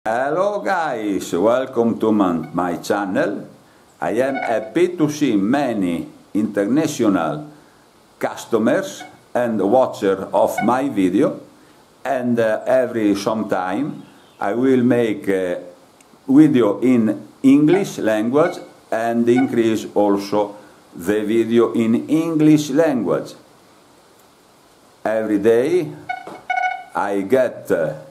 Hello guys, welcome to my channel. I am happy to see many international customers and watchers of my video, and every sometime I will make a video in English language and increase also the video in English language. Every day I get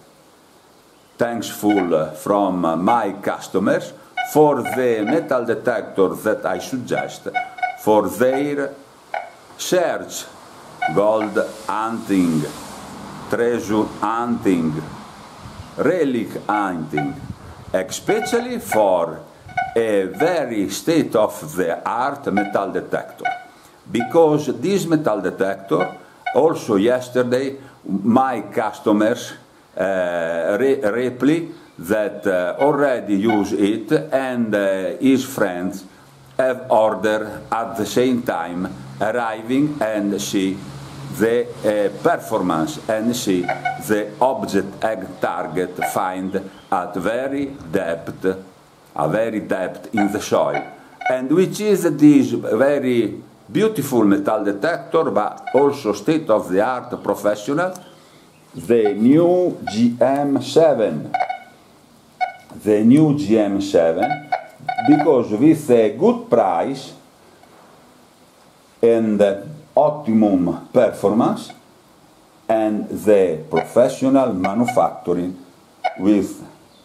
thankful from my customers for the metal detector that I suggest for their search, gold hunting, treasure hunting, relic hunting, especially for a very state-of-the-art metal detector. Because this metal detector, also yesterday, my customers reply that already use it, and his friends have ordered at the same time, arriving and see the performance and see the object and target find at a very depth in the soil, and which is this very beautiful metal detector, but also state-of-the-art professional, the new GM7. The new GM7, because with a good price and optimum performance and the professional manufacturing with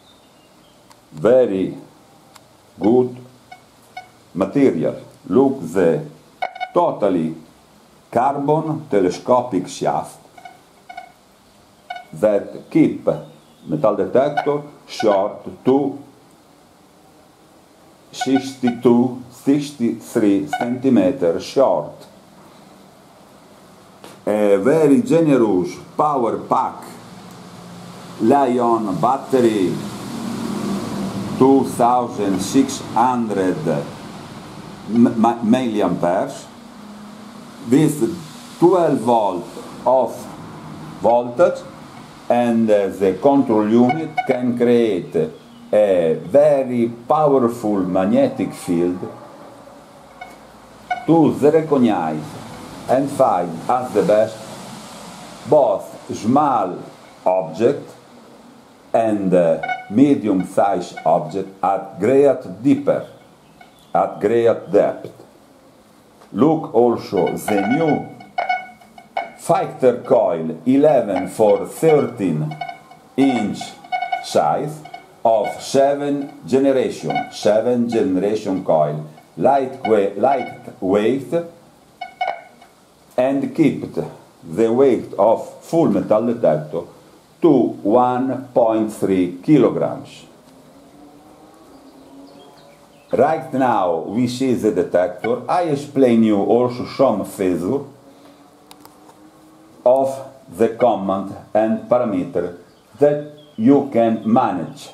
very good material. Look, the totally carbon telescopic shaft that keep metal detector short to 63 centimeters short. A very generous power pack, Li-ion battery, 2600 milliamperes with 12 volt of voltage, and the control unit can create a very powerful magnetic field to recognize and find as the best both small object and medium-sized object at great depth. Look also the new Fighter coil 11 for 13-inch size of 7th generation coil, lightweight, and kept the weight of full metal detector to 1.3 kilograms. Right now we see the detector. I explain you also some features of the command and parameter that you can manage.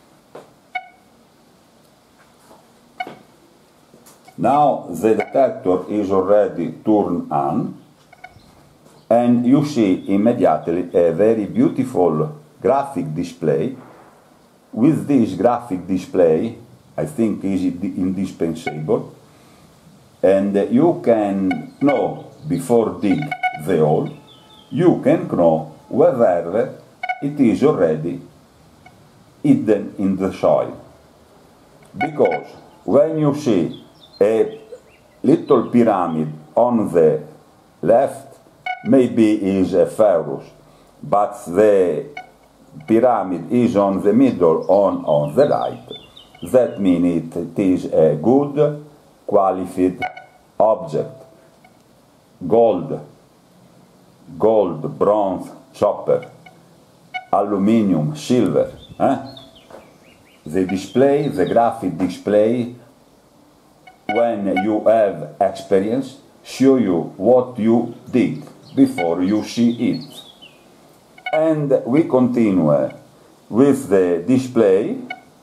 Now the detector is already turned on, and you see immediately a very beautiful graphic display. With this graphic display, I think is indispensable, and you can know before dig the hole, you can know whether it is already hidden in the soil. Because when you see a little pyramid on the left, maybe is a ferrous, but the pyramid is on the middle on the right, that means it is a good qualified object. Gold, bronze, copper, aluminium, silver. The display, the graphic display, when you have experience, show you what you did before you see it. And we continue with the display.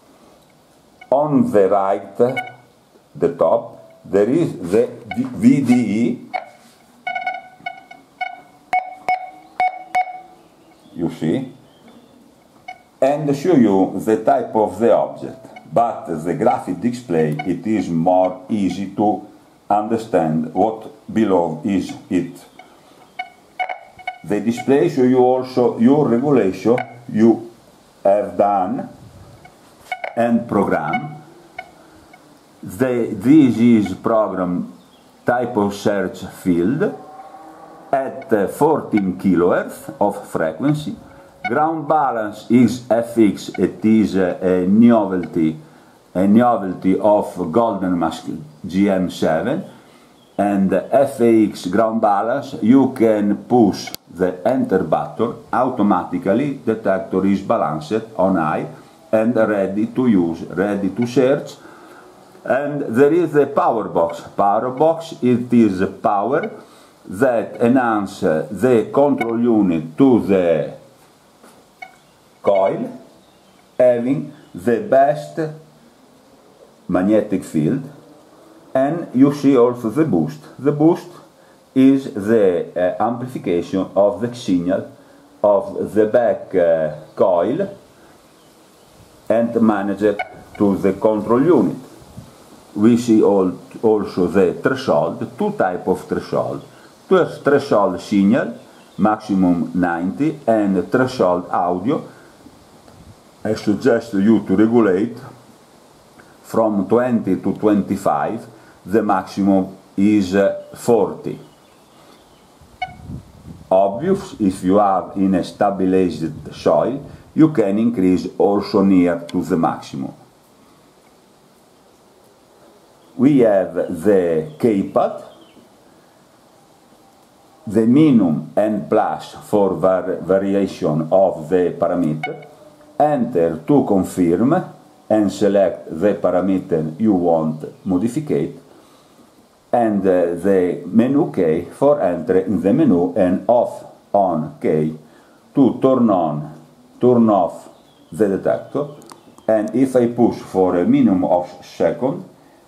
On the right, the top, there is the VDE. You see, and show you the type of the object, but the graphic display it is more easy to understand what below is it. The display show you also your regulation you have done and program. This is program type of search field at 14 kHz of frequency. Ground balance is FX, it is a novelty of Golden Mask GM7, and FAX ground balance you can push the enter button, automatically detector is balanced on high and ready to use, ready to search. And there is a power box. Power box, it is power that enhance the control unit to the coil, having the best magnetic field. And you see also the boost. The boost is the amplification of the signal of the back coil and managed to the control unit. We see also the threshold, two types of threshold. Threshold signal, maximum 90, and threshold audio. I suggest you to regulate from 20 to 25, the maximum is 40. Obvious, if you are in a stabilized soil, you can increase also near to the maximum. We have the keypad, the minimum and plus for variation of the parameter. Enter to confirm and select the parameter you want modificate, and the menu key for enter in the menu, and off on key to turn on, turn off the detector. And if I push for a minimum of second,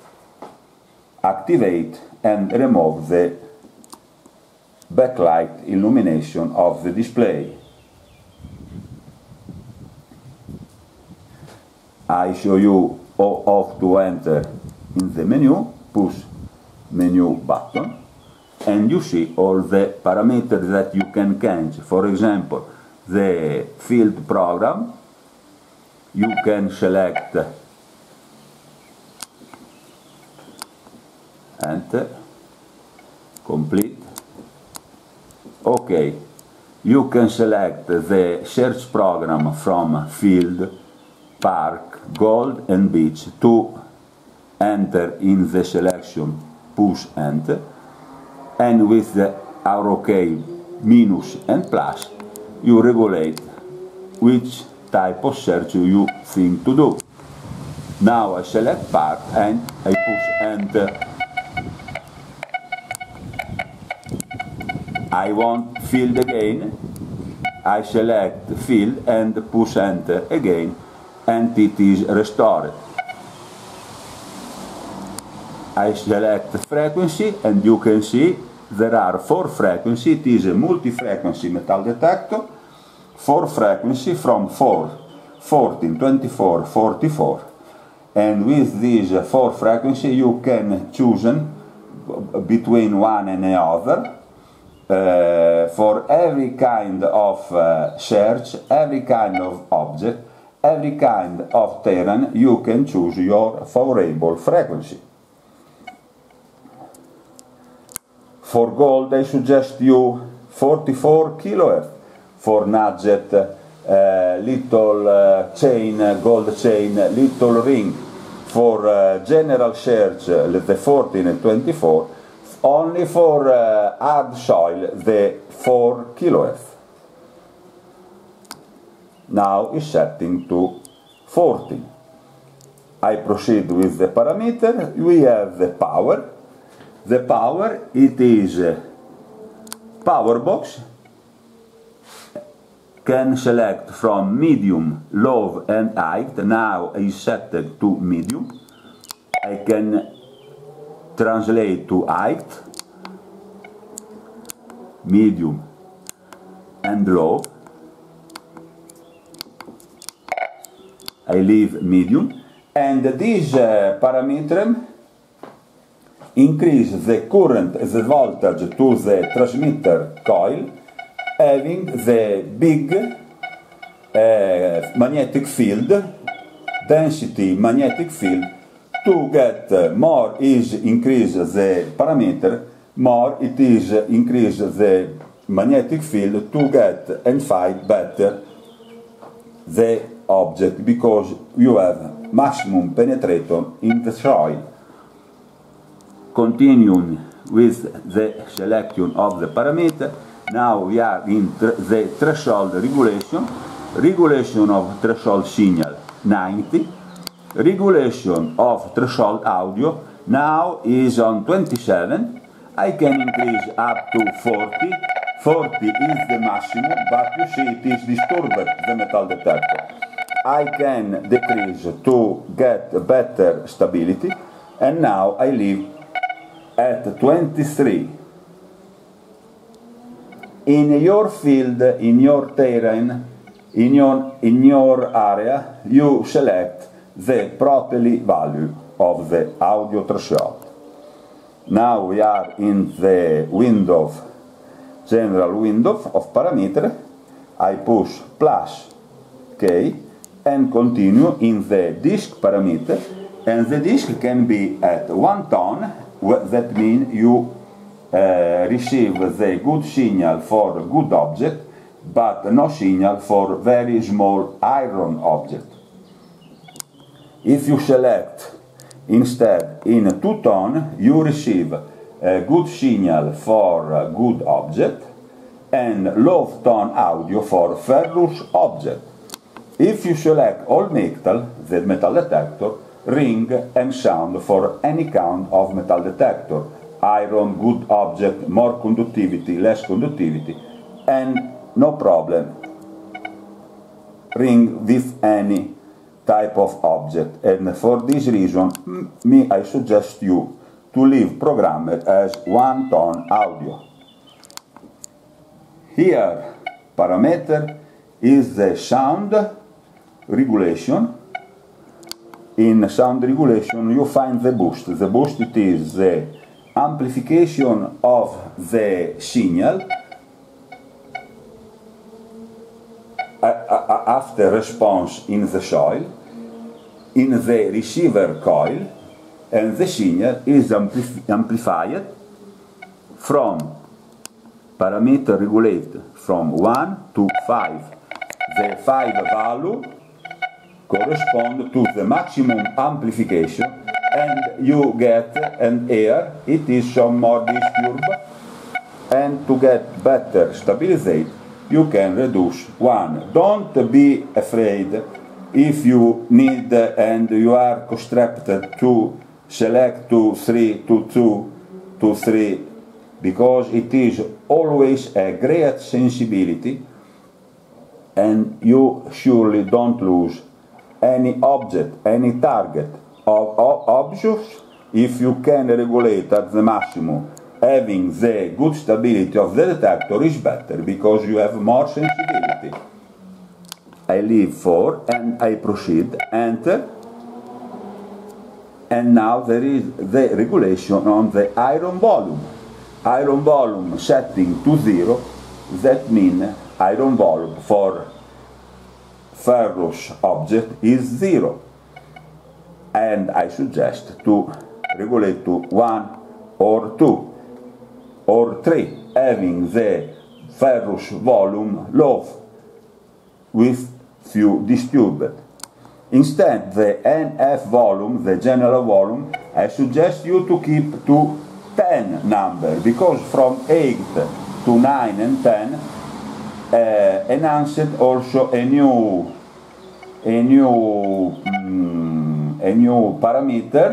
activate and remove the backlight illumination of the display. I show you how to enter in the menu, push menu button, and you see all the parameters that you can change. For example, the field program, you can select enter, complete, ok. You can select the search program from field, park, gold and beach. To enter in the selection, push enter, and with the arrow key minus and plus you regulate which type of search you think to do. Now I select park and I push enter. I want field again, I select field and push enter again, and it is restored. I select frequency, and you can see there are 4 frequencies. It is a multi-frequency metal detector. 4 frequency from 4, 14, 24, 44. And with these 4 frequency you can choose between one and another. For every kind of search, every kind of object, every kind of terrain, you can choose your favorable frequency. For gold, I suggest you 44 kHz for nugget, little chain, gold chain, little ring. For general search, the 14 and 24. Only for hard soil, the 4 kHz. Now is setting to 14. I proceed with the parameter. We have the power. The power, it is power box. Can select from medium, low and height. Now is set to medium. I can translate to height, medium and low. I leave medium, and this parameter increase the current, the voltage to the transmitter coil, having the big magnetic field, density magnetic field, to get more is increase the parameter, more it is increase the magnetic field to get and find better the object, because you have maximum penetration in the soil. Continuing with the selection of the parameter, now we are in the threshold regulation of threshold signal 90, regulation of threshold audio now is on 27. I can increase up to 40. 40 is the maximum, but you see it is disturbed, the metal detector. I can decrease to get better stability, and now I leave at 23. In your field, in your terrain, in your area, you select the properly value of the audio threshold. Now we are in the window, general window of parameter. I push plus K and continue in the disk parameter, and the disk can be at 1 tone. That means you receive the good signal for good object, but no signal for very small iron object. If you select instead in 2 tone, you receive a good signal for a good object and low tone audio for ferrous object. If you select all metal, the metal detector, ring and sound for any kind of metal detector, iron, good object, more conductivity, less conductivity, and no problem, ring with any type of object. And for this reason, I suggest you to leave programmed as 1 tone audio. Here, parameter is the sound regulation. In sound regulation you find the boost. The boost, it is the amplification of the signal after response in the soil, in the receiver coil, and the signal is amplified from parameter regulated from 1 to 5. The 5 value correspond to the maximum amplification, and you get an air, it is some more disturbed, and to get better stabilization you can reduce 1. Don't be afraid if you need and you are constricted to select to 3, to 2, to 3, because it is always a great sensibility, and you surely don't lose any object, any target of objects. If you can regulate at the maximum, having the good stability of the detector is better, because you have more sensibility. I leave 4 and I proceed, enter, and now there is the regulation on the iron volume. Iron volume setting to 0, that means iron volume for ferrous object is 0, and I suggest to regulate to 1 or 2 or 3, having the ferrous volume low with few disturbed. Instead, the NF volume, the general volume, I suggest you to keep to 10 number, because from 8 to 9 and 10 enhanced also a new parameter,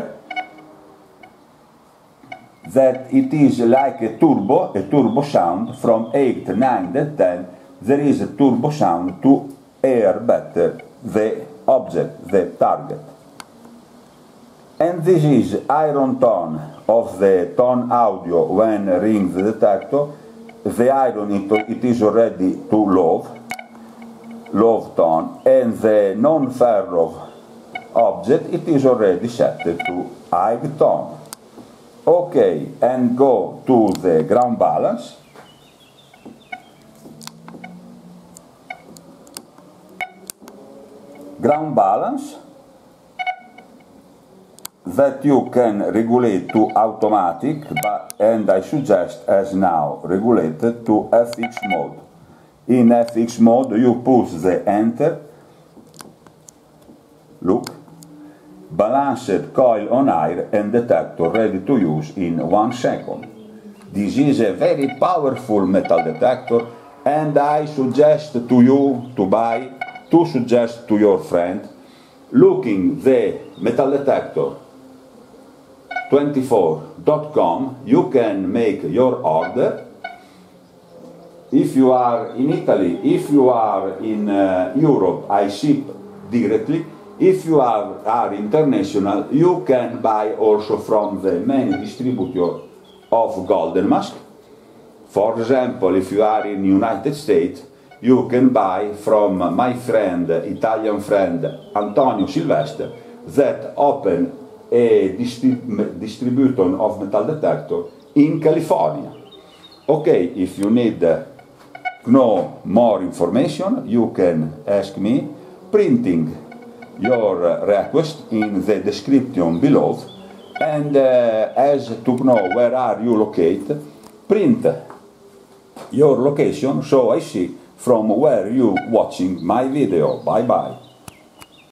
that it is like a turbo sound. From 8, 9 and 10 there is a turbo sound to hear better the object, the target. And this is iron tone of the tone audio when ring the detector. The iron, it is already too low tone, and the non-ferrous object, it is already set to high tone. Okay, and go to the ground balance. Ground balance that you can regulate to automatic, and I suggest as now regulated to FX mode. In FX mode you push the enter, look, balanced coil on air and detector ready to use in 1 second. This is a very powerful metal detector, and I suggest to you to suggest to your friend, looking the metal detector 24.com, you can make your order. If you are in Italy, if you are in Europe, I ship directly. If you are international, you can buy also from the main distributor of Golden Mask. For example, if you are in United States, you can buy from my friend, Italian friend Antonio Silvestre, that opened a distributor of metal detector in California. Okay, if you need know more information, you can ask me, printing your request in the description below, and as to know where are you located, print your location so I see from where you watching my video. Bye bye.